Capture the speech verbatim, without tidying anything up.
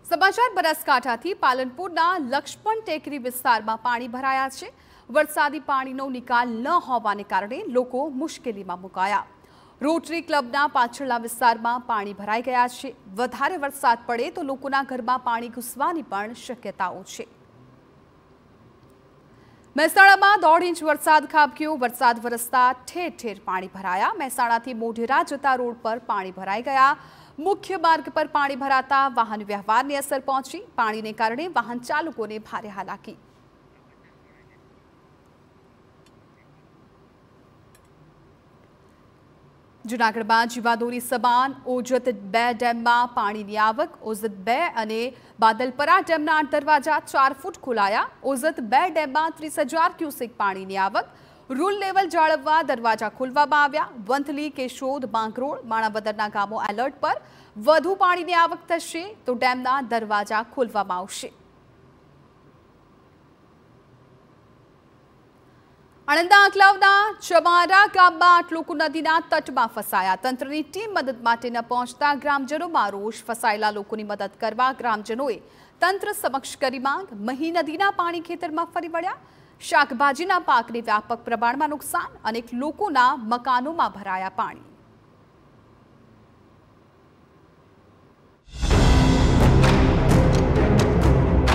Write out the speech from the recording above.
समाचार बनासकांठाથી પાલનપુરના લક્ષ્મણ ટેકરી વિસ્તારમાં પાણી ભરાયા છે। વરસાદી પાણીનો નિકાલ ન હોવાને કારણે લોકો મુશ્કેલીમાં મુકાયા। રોટરી ક્લબના પાછળના વિસ્તારમાં પાણી ભરાઈ ગયા છે। વધારે વરસાદ પડે તો લોકોના ઘરમાં પાણી ઘૂસવાની પણ શક્યતાઓ છે। મહેસાણામાં દોઢ ઇંચ વરસાદ ખાબક્યો। વરસાદ વરસતા ઠેર ઠેર પાણી ભરાયા। મહેસાણાથી મોઢેરા જતા રોડ પર પાણી ભરાઈ ગયા। मुख्य मार्ग पर पानी भराता वाहन व्यवहार ने असर पहुंची। पानी ने कारण वाहन चालकों ने भारे हालाकी। जूनागढ़ में जीवादोरी समान ओजत बे डेम में पानी की आवक। ओजत बे अने बादलपरा डेम आठ दरवाजा चार फूट खोलाया। ओजत बे डेम में तीस हजार क्यूसेक पानी की आवक। रूल लेवल जाळववा दरवाजा खोलवामां आव्या। वंथली केशोद बांकरोड माणावदરના ગામો એલર્ટ પર। વધુ પાણીની આવક થશે તો ડેમના દરવાજા ખોલવામાં આવશે। આણંદના આંકલાવના ચમારા ગામમાં આઠ લોકો નદીના તટમાં ફસાયા। તંત્રની ટીમ મદદ માટે ન પહોંચતા ગ્રામજનોમાં રોષ। ફસાયેલા લોકોની મદદ કરવા ગ્રામજનોએ તંત્ર સમક્ષ કરી માંગ। મહી નદીના પાણી ખેતરમાં ફરી વળ્યા। શાકભાજીના પાકને વ્યાપક પ્રમાણમાં નુકસાન। અનેક લોકોના મકાનોમાં ભરાયા પાણી।